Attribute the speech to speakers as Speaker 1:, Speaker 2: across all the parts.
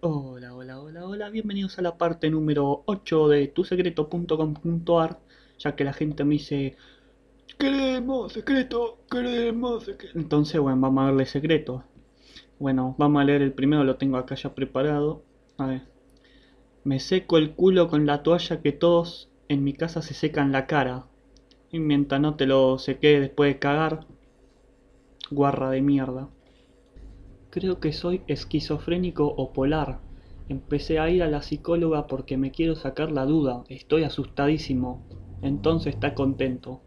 Speaker 1: Hola, hola, hola, hola, bienvenidos a la parte número 8 de tusecreto.com.ar, ya que la gente me dice, queremos secreto. Entonces, bueno, vamos a darle secreto. Bueno, vamos a leer el primero, lo tengo acá ya preparado. A ver, me seco el culo con la toalla que todos en mi casa se secan la cara. Y mientras no te lo seque después de cagar, guarra de mierda. Creo que soy esquizofrénico o polar. Empecé a ir a la psicóloga porque me quiero sacar la duda. Estoy asustadísimo. Entonces está contento.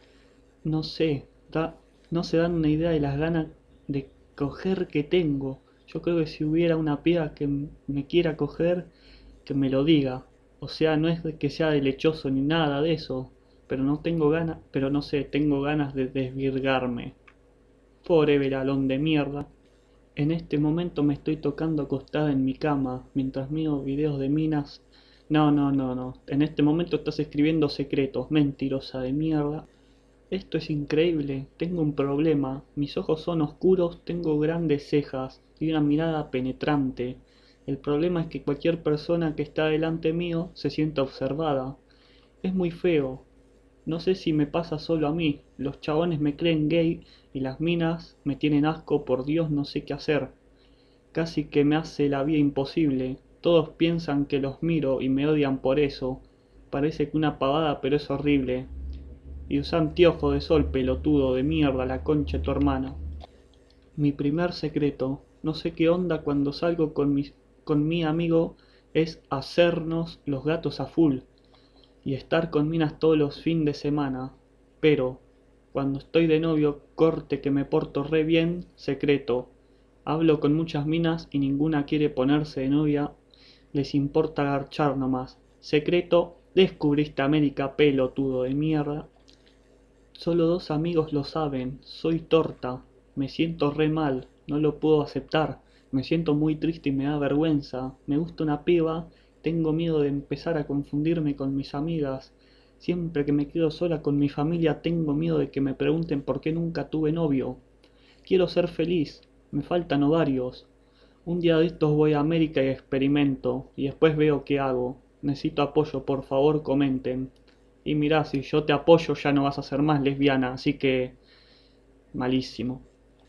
Speaker 1: No sé, no se dan una idea de las ganas de coger que tengo. Yo creo que si hubiera una piba que me quiera coger, que me lo diga. O sea, no es que sea de lechoso ni nada de eso. Pero no tengo ganas, pero no sé, tengo ganas de desvirgarme. Pobre veralón de mierda. En este momento me estoy tocando acostada en mi cama mientras miro videos de minas. No, no, no, no. En este momento estás escribiendo secretos, mentirosa de mierda. Esto es increíble. Tengo un problema. Mis ojos son oscuros, tengo grandes cejas y una mirada penetrante. El problema es que cualquier persona que está delante mío se siente observada. Es muy feo. No sé si me pasa solo a mí. Los chabones me creen gay y las minas me tienen asco, por Dios no sé qué hacer. Casi que me hace la vida imposible. Todos piensan que los miro y me odian por eso. Parece que una pavada, pero es horrible. Y usa anteojos de sol, pelotudo de mierda, la concha de tu hermana. Mi primer secreto, no sé qué onda cuando salgo con mi amigo, es hacernos los gatos a full y estar con minas todos los fines de semana. Pero, cuando estoy de novio, corte que me porto re bien, secreto. Hablo con muchas minas y ninguna quiere ponerse de novia, les importa garchar nomás. Secreto, descubriste América, pelotudo de mierda. Solo dos amigos lo saben, soy torta. Me siento re mal, no lo puedo aceptar. Me siento muy triste y me da vergüenza. Me gusta una piba, tengo miedo de empezar a confundirme con mis amigas. Siempre que me quedo sola con mi familia tengo miedo de que me pregunten por qué nunca tuve novio. Quiero ser feliz, me faltan ovarios. Un día de estos voy a América y experimento, y después veo qué hago. Necesito apoyo, por favor comenten. Y mirá, si yo te apoyo ya no vas a ser más lesbiana, así que... malísimo.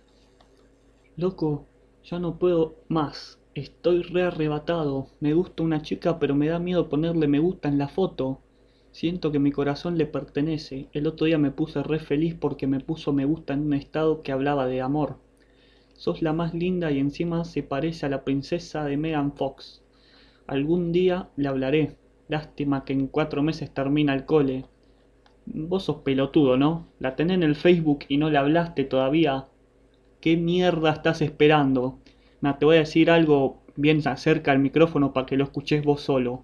Speaker 1: Loco, ya no puedo más. Estoy re arrebatado. Me gusta una chica pero me da miedo ponerle me gusta en la foto. Siento que mi corazón le pertenece. El otro día me puse re feliz porque me puso me gusta en un estado que hablaba de amor. Sos la más linda y encima se parece a la princesa de Megan Fox. Algún día le hablaré. Lástima que en 4 meses termina el cole. Vos sos pelotudo, ¿no? La tenés en el Facebook y no le hablaste todavía. ¿Qué mierda estás esperando? Nah, te voy a decir algo bien cerca al micrófono para que lo escuches vos solo.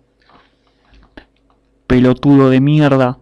Speaker 1: Pelotudo de mierda.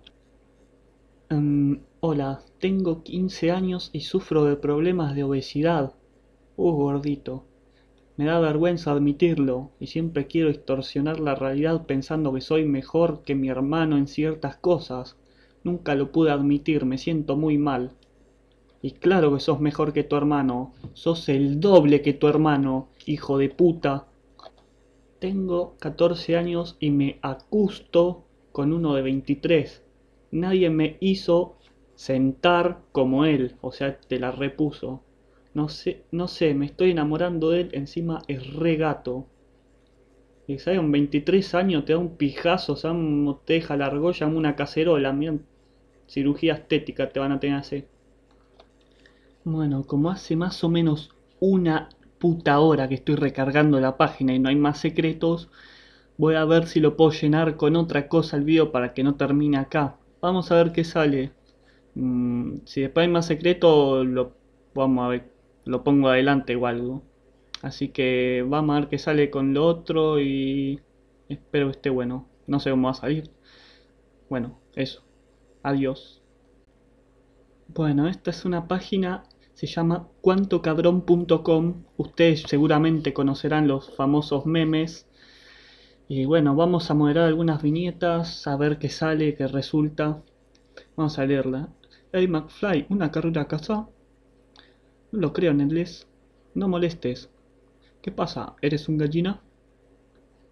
Speaker 1: Hola, tengo 15 años y sufro de problemas de obesidad. Gordito. Me da vergüenza admitirlo, y siempre quiero distorsionar la realidad pensando que soy mejor que mi hermano en ciertas cosas. Nunca lo pude admitir, me siento muy mal. Y claro que sos mejor que tu hermano, sos el doble que tu hermano, hijo de puta. Tengo 14 años y me acusto con uno de 23. Nadie me hizo sentar como él, o sea, te la repuso. No sé, no sé, me estoy enamorando de él, encima es re gato. Y sabes, con 23 años te da un pijazo, o sea, te deja la argolla en una cacerola, mira, cirugía estética te van a tener que hacer. Bueno, como hace más o menos una puta hora que estoy recargando la página y no hay más secretos, voy a ver si lo puedo llenar con otra cosa el video para que no termine acá. Vamos a ver qué sale. Si después hay más secretos, vamos a ver, lo pongo adelante o algo. Así que vamos a ver qué sale con lo otro y espero que esté bueno. No sé cómo va a salir. Bueno, eso. Adiós. Bueno, esta es una página, se llama cuantocabrón.com. Ustedes seguramente conocerán los famosos memes. Y bueno, vamos a moderar algunas viñetas, a ver qué sale, qué resulta. Vamos a leerla. Hey McFly, ¿una carrera a casa? No lo creo, Nedles. No molestes. ¿Qué pasa? ¿Eres un gallina?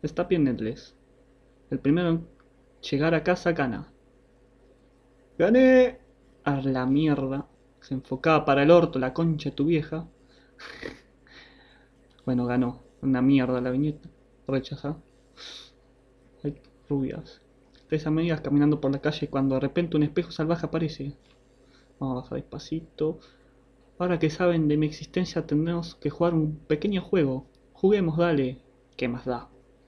Speaker 1: Está bien Endless. El primero en llegar a casa gana. ¡Gané! A la mierda. Se enfocaba para el orto, la concha de tu vieja. Bueno, ganó. Una mierda la viñeta. Rechazada. Hay rubias. Tres amigas caminando por la calle cuando de repente un espejo salvaje aparece. Vamos a bajar despacito. Ahora que saben de mi existencia tendremos que jugar un pequeño juego. Juguemos, dale. ¿Qué más da?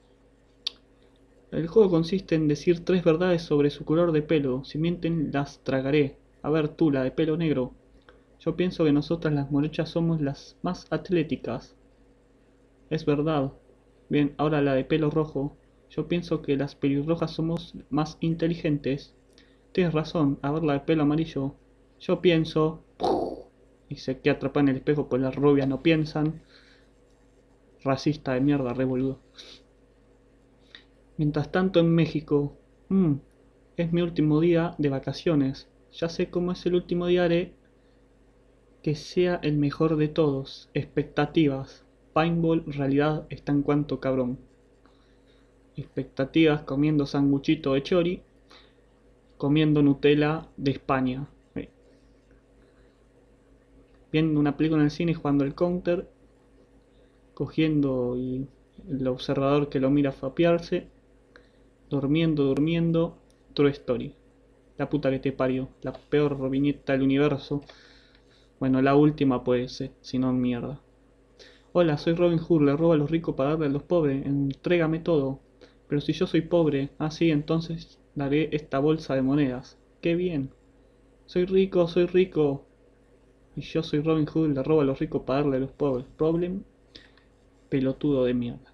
Speaker 1: El juego consiste en decir tres verdades sobre su color de pelo. Si mienten, las tragaré. A ver tú, la de pelo negro. Yo pienso que nosotras las morochas somos las más atléticas. Es verdad. Bien, ahora la de pelo rojo. Yo pienso que las pelirrojas somos más inteligentes. Tienes razón, a ver la de pelo amarillo. Yo pienso... Y se queda atrapada en el espejo pues las rubias no piensan. Racista de mierda, re boludo. Mientras tanto en México... es mi último día de vacaciones. Ya sé cómo es el último día, haré que sea el mejor de todos. Expectativas. Paintball, realidad está en cuanto cabrón. Expectativas comiendo sanguchito de chori, comiendo Nutella de España. Viendo una película en el cine jugando el counter, cogiendo y el observador que lo mira fapearse, durmiendo, True Story. La puta que te parió, la peor viñeta del universo. Bueno, la última puede ser, si no mierda. Hola, soy Robin Hood, le robo a los ricos para darle a los pobres, entrégame todo. Pero si yo soy pobre, sí, entonces daré esta bolsa de monedas. ¡Qué bien! Soy rico, soy rico. Y yo soy Robin Hood, le robo a los ricos para darle a los pobres. Problem, pelotudo de mierda.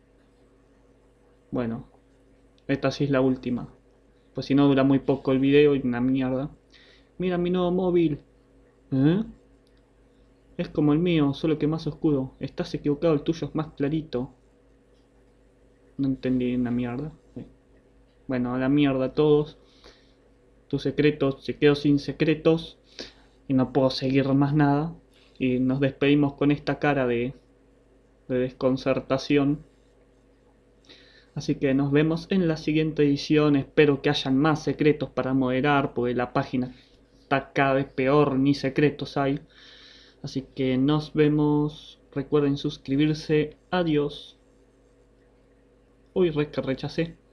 Speaker 1: Bueno, esta sí es la última. Pues si no dura muy poco el video y una mierda. Mira mi nuevo móvil. ¿Eh? Es como el mío, solo que más oscuro. Estás equivocado, el tuyo es más clarito. No entendí una mierda. Bueno, a la mierda todos. Tus secretos, se quedó sin secretos. Y no puedo seguir más nada. Y nos despedimos con esta cara de desconcertación. Así que nos vemos en la siguiente edición. Espero que hayan más secretos para moderar, porque la página está cada vez peor, ni secretos hay. Así que nos vemos. Recuerden suscribirse. Adiós. Uy, que rechacé.